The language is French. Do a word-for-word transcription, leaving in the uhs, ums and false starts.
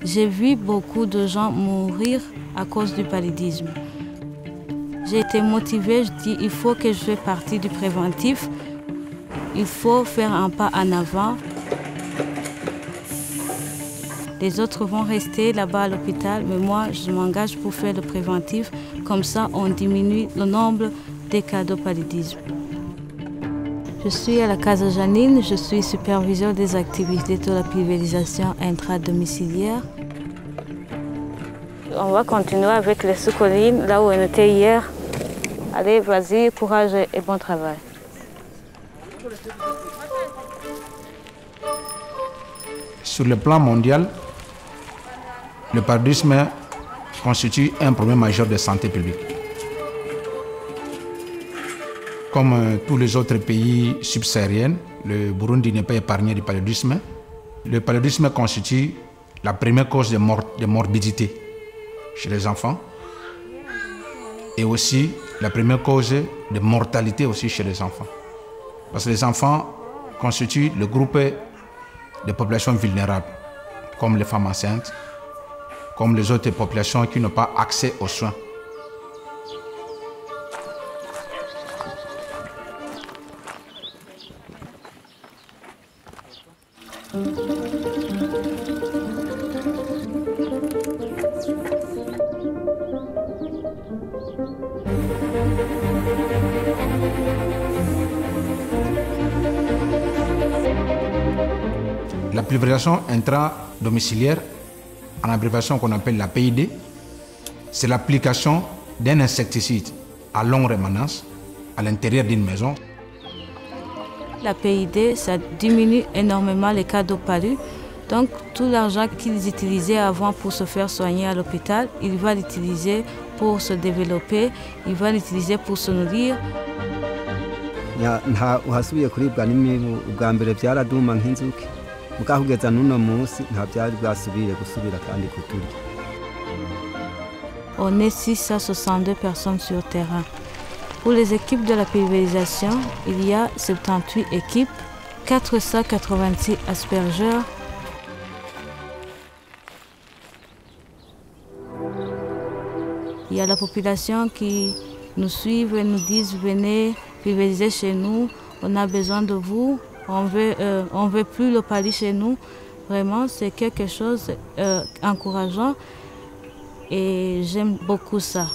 J'ai vu beaucoup de gens mourir à cause du paludisme. J'ai été motivée, je dis il faut que je fasse partie du préventif, il faut faire un pas en avant. Les autres vont rester là-bas à l'hôpital, mais moi je m'engage pour faire le préventif, comme ça on diminue le nombre des cas de paludisme. Je suis à la Casa Janine, je suis superviseur des activités de la pulvérisation intradomiciliaire. On va continuer avec les sous-collines, là où on était hier. Allez, vas-y, courage et bon travail. Sur le plan mondial, le paludisme constitue un problème majeur de santé publique. Comme euh, tous les autres pays subsahariens, le Burundi n'est pas épargné du paludisme. Le paludisme constitue la première cause de, mor de morbidité chez les enfants et aussi la première cause de mortalité aussi chez les enfants. Parce que les enfants constituent le groupe de populations vulnérables, comme les femmes enceintes, comme les autres populations qui n'ont pas accès aux soins. La pulvérisation intradomiciliaire, en abréviation qu'on appelle la P I D, c'est l'application d'un insecticide à longue rémanence à l'intérieur d'une maison. La P I D, ça diminue énormément les cas de palu. Donc tout l'argent qu'ils utilisaient avant pour se faire soigner à l'hôpital, ils vont l'utiliser pour se développer, ils vont l'utiliser pour se nourrir. uhasubiye kuribwa n'imibu ubwa mbere byaraduma nk'inzuki mukahugeza n'uno munsi nta byari bwasubire gusubira kandi kuturya. On est six cent soixante-deux personnes sur terrain. Pour les équipes de la pulvérisation, il y a soixante-dix-huit équipes, quatre cent quatre-vingt-six aspergeurs. Il y a la population qui nous suivent et nous disent venez pulvériser chez nous, on a besoin de vous, on veut, euh, on veut plus le palu chez nous. Vraiment, c'est quelque chose d'encourageant euh, et j'aime beaucoup ça.